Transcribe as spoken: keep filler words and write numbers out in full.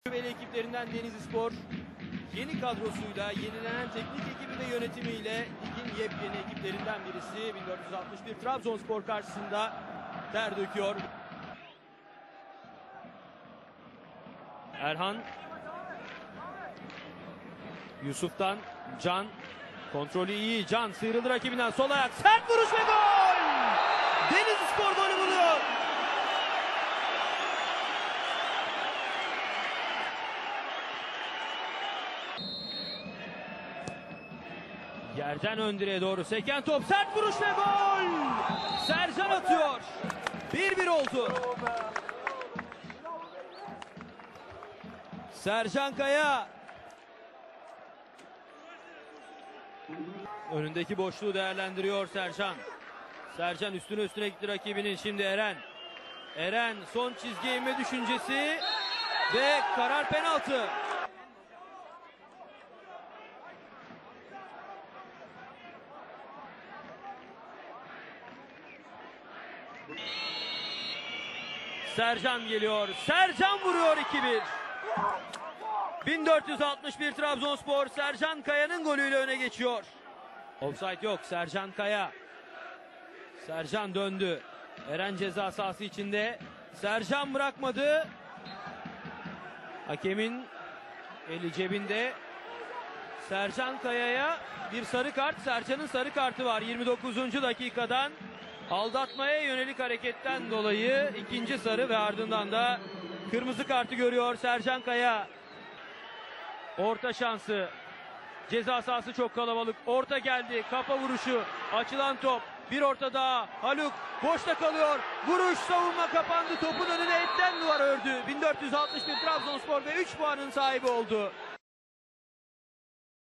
Tecrübeli ekiplerinden Denizlispor yeni kadrosuyla, yenilenen teknik ekibi ve yönetimiyle ligin yepyeni ekiplerinden birisi. bin dört yüz altmış bir Trabzonspor karşısında ter döküyor. Erhan, Yusuf'tan Can, kontrolü iyi. Can sıyrıldı rakibinden, sol ayak, sert vuruş ve gol! Denizlispor golü buluyor. Yerden ön direğe doğru seken top, sert vuruş ve gol! Sercan atıyor. bir bir oldu. Sercan Kaya. Önündeki boşluğu değerlendiriyor Sercan. Sercan üstüne üstüne gitti rakibinin. Şimdi Eren. Eren son çizgiye inme düşüncesi ve karar penaltı. Sercan geliyor. Sercan vuruyor iki bir. bin dört yüz altmış bir Trabzonspor Sercan Kaya'nın golüyle öne geçiyor. Offside yok. Sercan Kaya. Sercan döndü. Eren ceza sahası içinde. Sercan bırakmadı. Hakemin eli cebinde. Sercan Kaya'ya bir sarı kart. Sercan'ın sarı kartı var yirmi dokuzuncu dakikadan. Aldatmaya yönelik hareketten dolayı ikinci sarı ve ardından da kırmızı kartı görüyor Sercan Kaya. Orta şansı. Ceza sahası çok kalabalık. Orta geldi. Kafa vuruşu. Açılan top. Bir orta daha. Haluk boşta kalıyor. Vuruş, savunma kapandı. Topun önüne etten duvar ördü. bin dört yüz altmış bir Trabzonspor ve üç puanın sahibi oldu.